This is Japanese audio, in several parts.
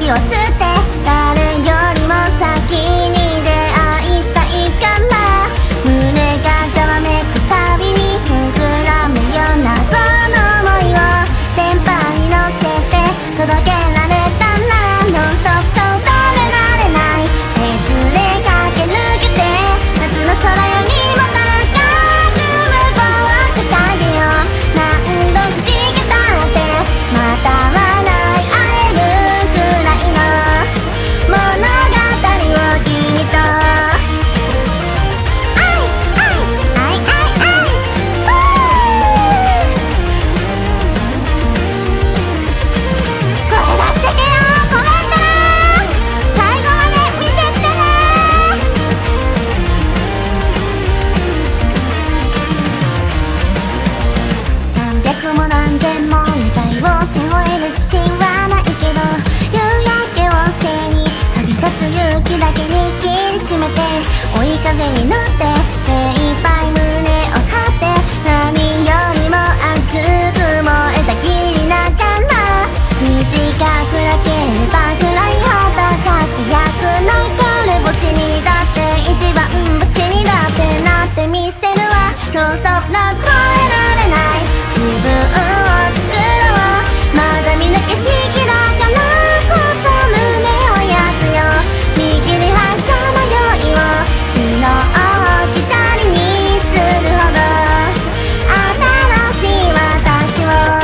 息を吸って誰よりも先に出会いたいから、胸がざわめくたびに膨らむようなこの想いを電波に乗せて届けられたら、ノンストップそう止められないペースで駆け抜けて、夏の空よりも高く無謀を掲げよう。何度くじけたってまた笑い合えるくらいの物語を君と。何千も願いを背負える自信はないけど、夕焼けを背に旅立つ勇気だけに握りしめて、追い風に乗って目いっぱい胸を張って、何よりも熱く燃えたぎりながら、短くなければ暗い肌輝く残る星にだって、一番星にだってなってみせるわ。ノンストップな超えられない自分を作ろう。まだ見ぬ景色だからこそ胸を焼くよ。右に挟まよいを昨日置き去りにするほど新しい私を。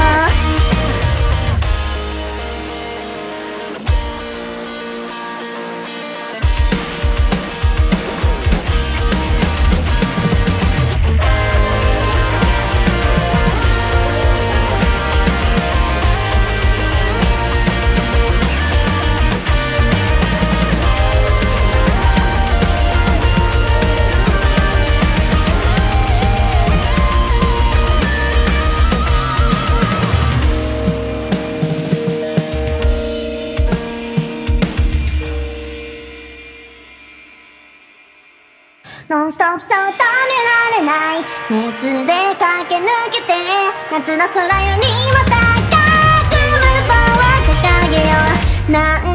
ノンストップそう止められない熱で駆け抜けて、夏の空よりも高く無謀を掲げよう。